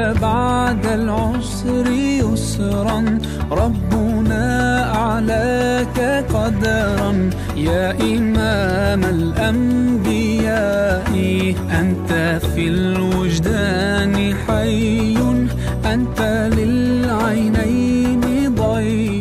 بعد العسر يسرا، ربنا أعلاك قدرا. يا إمام الأنبياء أنت في الوجدان حي، أنت للعينين ضي.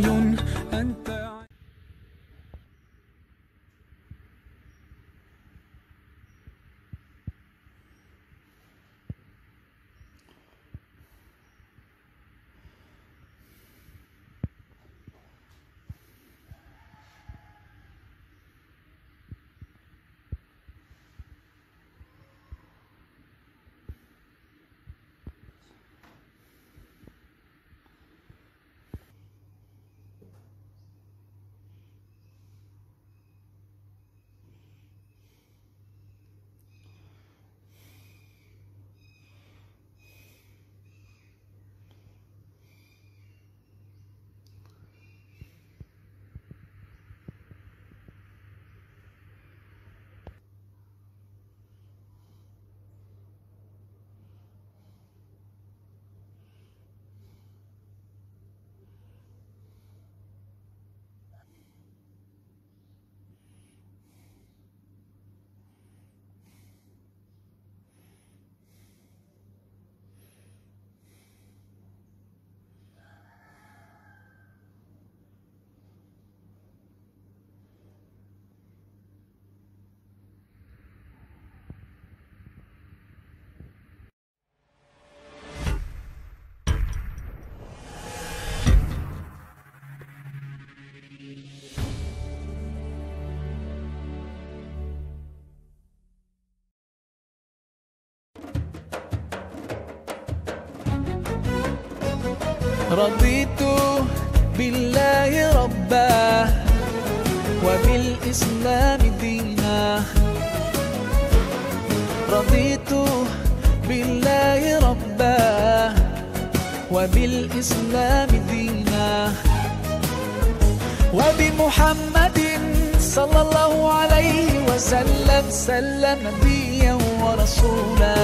رضيت بالله ربا وبالإسلام دينا. رضيت بالله ربا وبالإسلام دينا، وبمحمد صلى الله عليه وسلم سلم نبيا ورسولا.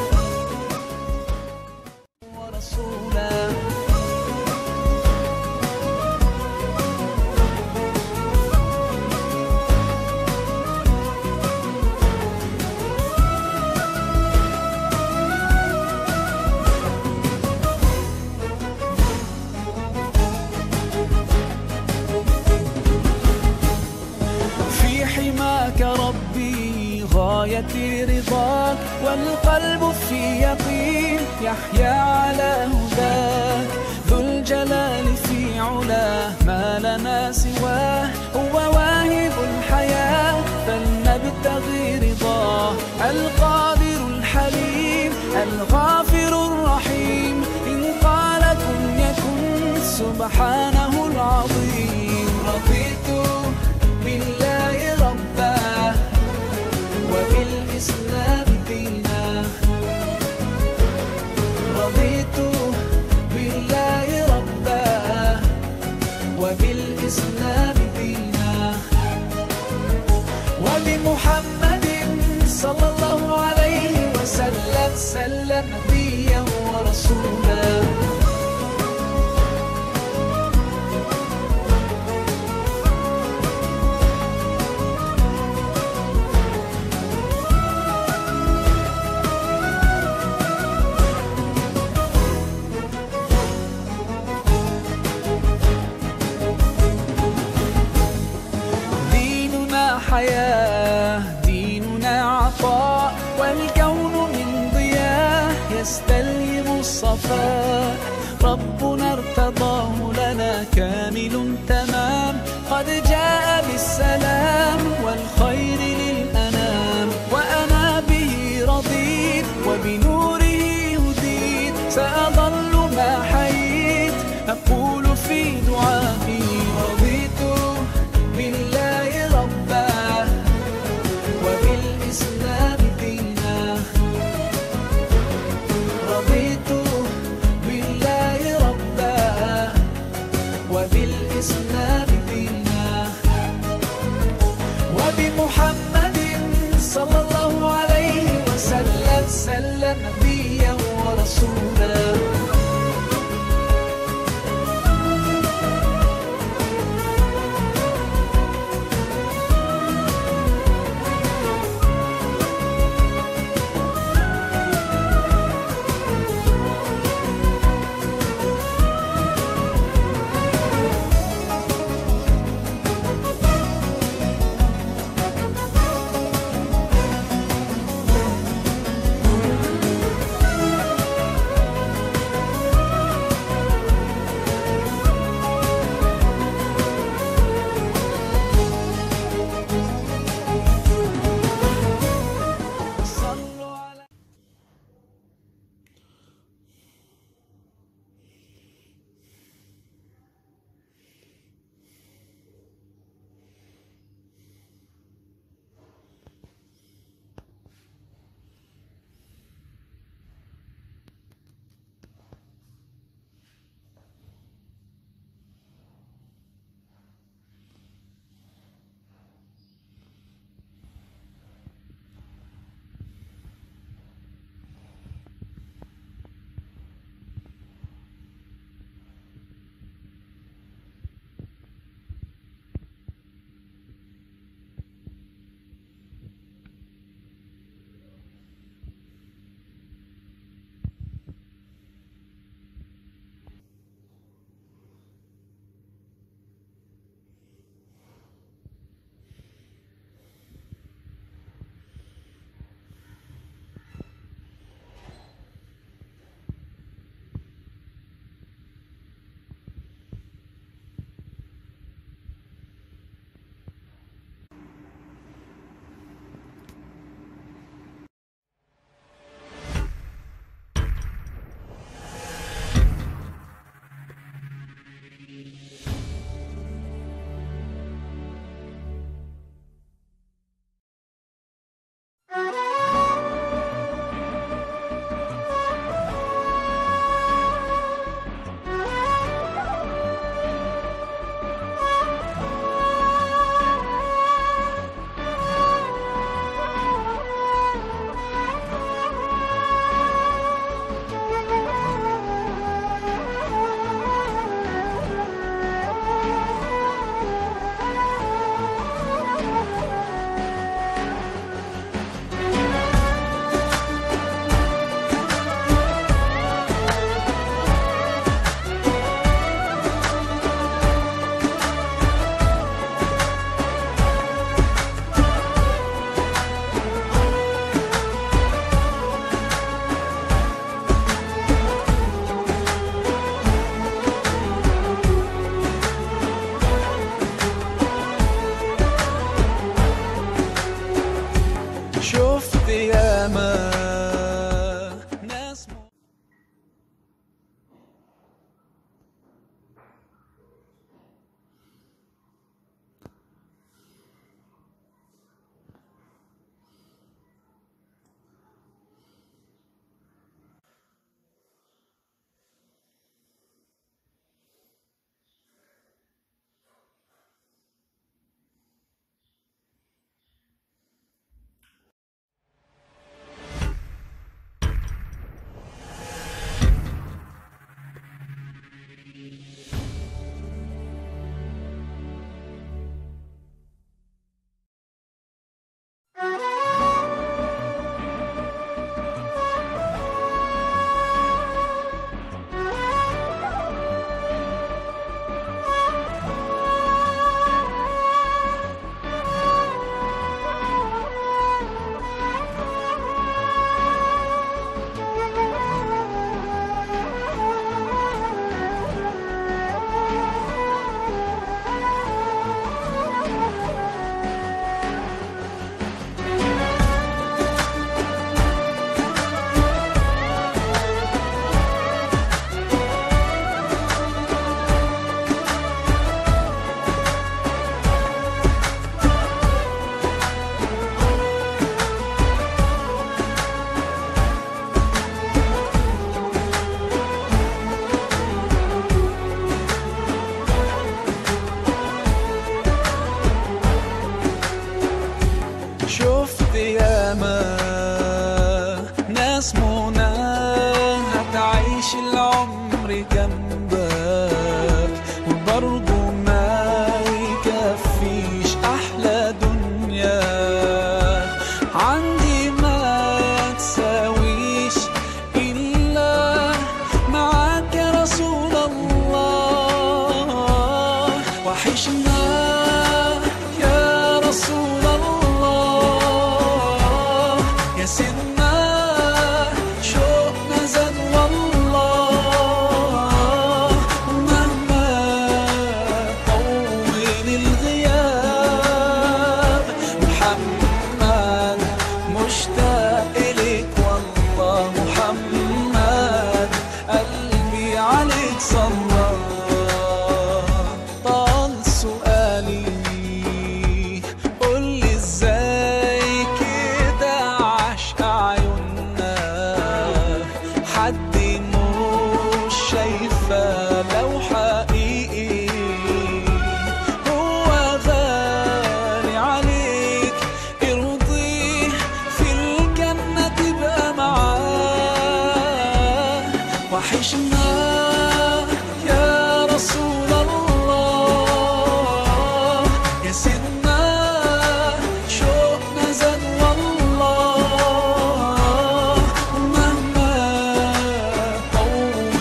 ربي غايتي رضاك، والقلب في يقين يحيا على هداك. ذو الجلال في علاه ما لنا سواه، هو واهب الحياة فلنبتغي رضاه. القادر الحليم الغافر الرحيم، إن قال كن يكن سبحانه العظيم. رضيت بالله ربا وبالإسلام دينا. رضيت بالله ربا وبالإسلام دينا، وبمحمد صلى الله عليه وسلم سلم نبيا ورسولا. حياة ديننا عطاء، والكون من ضياء يستلهم الصفاء. ربنا ارتضاه لنا كامل تمام، قد جاء بالسلام والخير للأنام. وأنا به رضيت وبنوره هديت، سأظل ما حييت أقول في دعائي. رضيت بالله ربا وبالإسلام دينا. رضيت بالله ربا وبالإسلام دينا، وبمحمد صلى الله عليه وسلم سلم نبيا ورسولا. ياما ناس شفت ياما ناس منى هتعيش العمر جنبك وبرضه ما يكفيش أحلى دنيا عندي ما تساويش إلا معاك يا رسول الله. وحشنا يا رسول الله يا سيدنا شوقنا زاد والله. مهما طول الغياب محمد مشتاق إليك والله. محمد قلبي عليك صلى. طال سؤالي قولي ازاي كده عشق عيوننا حد مش شايفة لو حقيقي هو غالي عليك ارضيه في الجنة تبقى معاه. وحشنا يا رسول الله يا سيدنا شوقنا زاد والله. مهما طول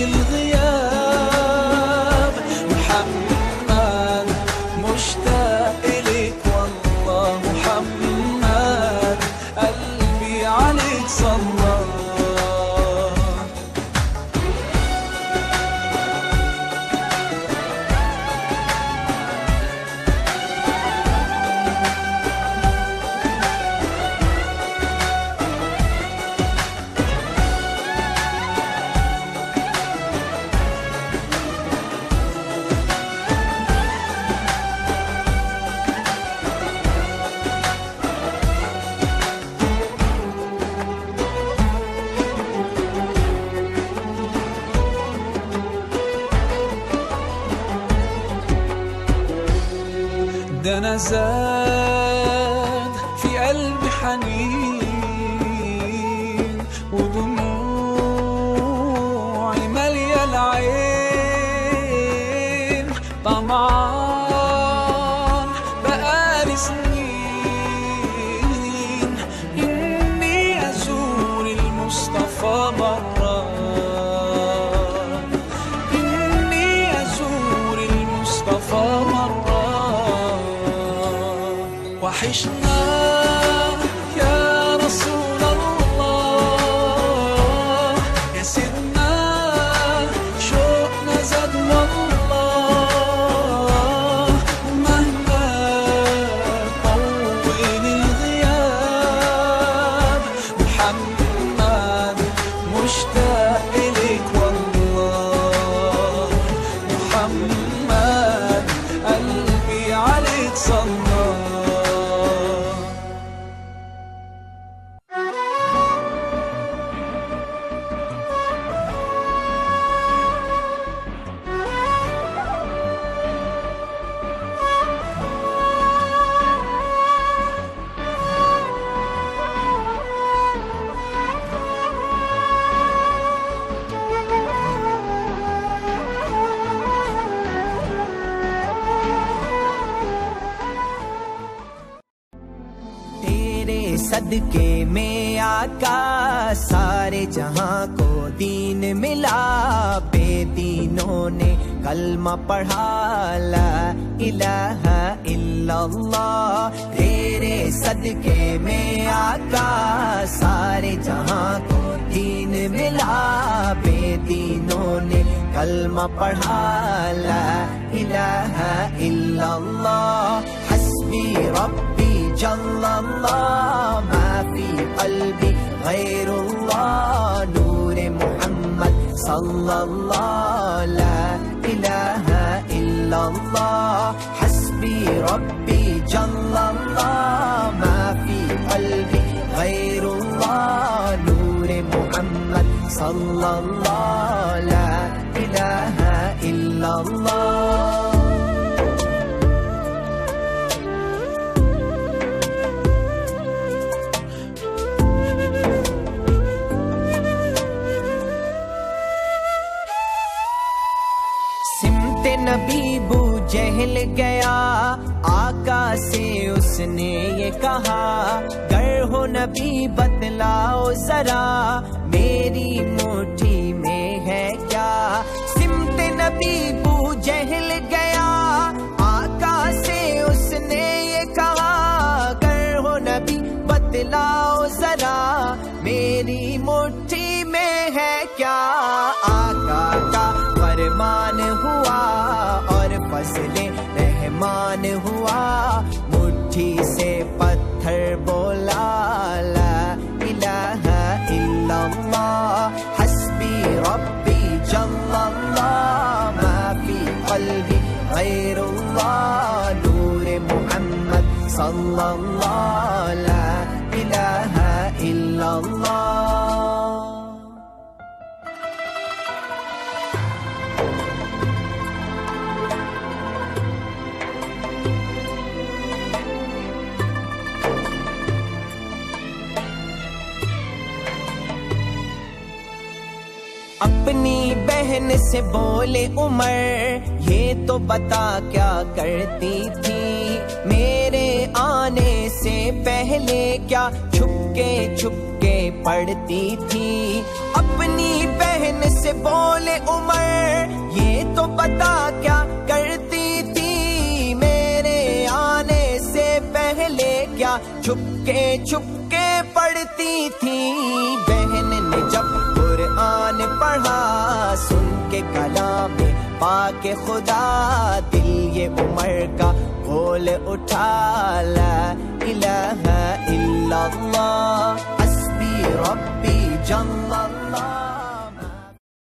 الغياب محمد مشتاق إليك والله. محمد قلبي عليك صلى. ده أنا زاد في قلبي حنين ودموعي مالية العين. طمعان بقالي سنين إني أزور المصطفى مرة، إني أزور المصطفى مرة. وحشنا يا رسول الله يا سيدنا شوقنا زاد والله. مهما طول الغياب تیرے صدقے میں آقا سارے جہاں کو دین ملا، بے دینوں نے کلمہ پڑھا لا الہ الا اللہ، تیرے صدقے میں آقا سارے جہاں کو دین ملا، بے دینوں نے کلمہ پڑھا لا الہ الا اللہ، حسبی ربی جل اللہ ما فی قلبی غیر اللہ، نور محمد صلی اللہ لا الہ الا اللہ، حسبی ربی جل اللہ ما فی قلبی غیر اللہ، نور محمد صلی اللہ لا الہ الا اللہ۔ نبی بو جہل گیا آقا سے اس نے یہ کہا، گر ہو نبی بتلاؤ ذرا میری مٹھی میں ہے کیا، سمت نبی بو جہل گیا آقا سے اس نے یہ کہا، گر ہو نبی بتلاؤ ذرا میری مٹھی میں ہے کیا، آقا کا فرمان ہوا اور فضل رحمان ہوا، مٹھی سے پتھر بولا لا الہ الا اللہ، حسبی ربی جل اللہ ما فی قلبی غیر اللہ، نور محمد صلی اللہ لا الہ الا اللہ۔ اپنی بہن سے بولے عمر یہ تو بتا کیا کرتی تھی، میرے آنے سے پہلے کیا چھپ کے پڑھتی تھی، اپنی بہن سے بولے عمر یہ تو بتا کیا کرتی تھی، میرے آنے سے پہلے کیا چھپ کے پڑھتی تھی، بہن نے جب قرآن پڑھا سن کے کلام پاک خدا، دل یہ عمر کا بول اٹھا لا الہ الا اللہ، حسبی ربی جل اللہ۔